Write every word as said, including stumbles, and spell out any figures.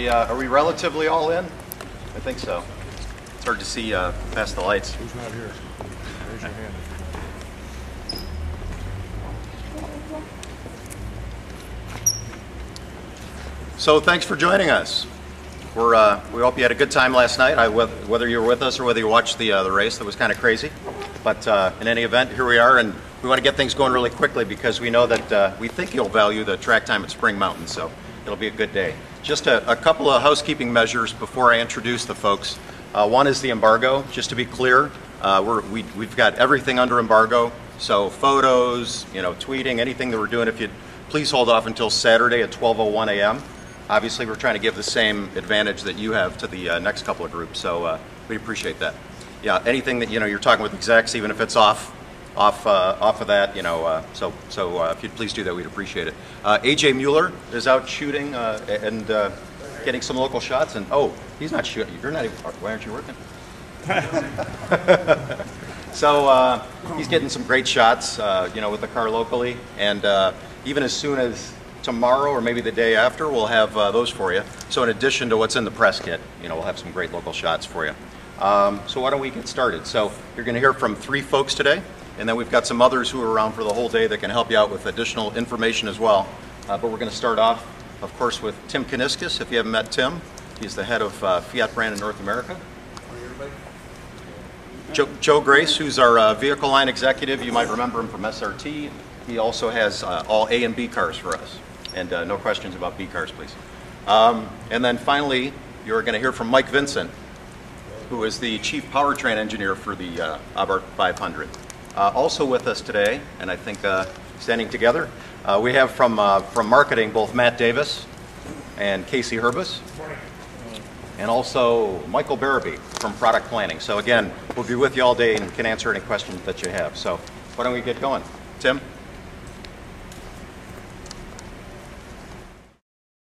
we, uh, are we relatively all in? I think so. It's hard to see uh, past the lights. Who's not here? Raise your hand. So thanks for joining us. We're, uh, we hope you had a good time last night, I, whether you were with us or whether you watched the, uh, the race. That was kind of crazy. But uh, in any event, here we are, and we want to get things going really quickly because we know that uh, we think you'll value the track time at Spring Mountain, so it'll be a good day. Just a, a couple of housekeeping measures before I introduce the folks. Uh, one is the embargo. Just to be clear, uh, we're, we, we've got everything under embargo, so photos, you know, tweeting, anything that we're doing, if you'd please hold off until Saturday at twelve oh one a m Obviously, we're trying to give the same advantage that you have to the uh, next couple of groups, so uh, we appreciate that. Yeah, anything that, you know, you're talking with execs, even if it's off off uh, off of that, you know, uh, so so uh, if you'd please do that, we'd appreciate it. Uh, A J Mueller is out shooting uh, and uh, getting some local shots, and oh, he's not shooting. You're not even, why aren't you working? So uh, he's getting some great shots, uh, you know, with the car locally, and uh, even as soon as tomorrow or maybe the day after, we'll have uh, those for you. So in addition to what's in the press kit, you know, we'll have some great local shots for you. Um, so why don't we get started? So you're going to hear from three folks today, and then we've got some others who are around for the whole day that can help you out with additional information as well. Uh, but we're going to start off, of course, with Tim Kuniskis. If you haven't met Tim, he's the head of uh, Fiat brand in North America. Joe, Joe Grace, who's our uh, vehicle line executive. You might remember him from S R T. He also has uh, all A and B cars for us. And uh, no questions about B cars, please. Um, and then finally, you're going to hear from Mike Vincent, who is the chief powertrain engineer for the uh, Abarth five hundred. Uh, also with us today, and I think uh, standing together, uh, we have from uh, from marketing both Matt Davis and Casey Herbis, and also Michael Barabee from product planning. So again, we'll be with you all day and can answer any questions that you have. So why don't we get going? Tim?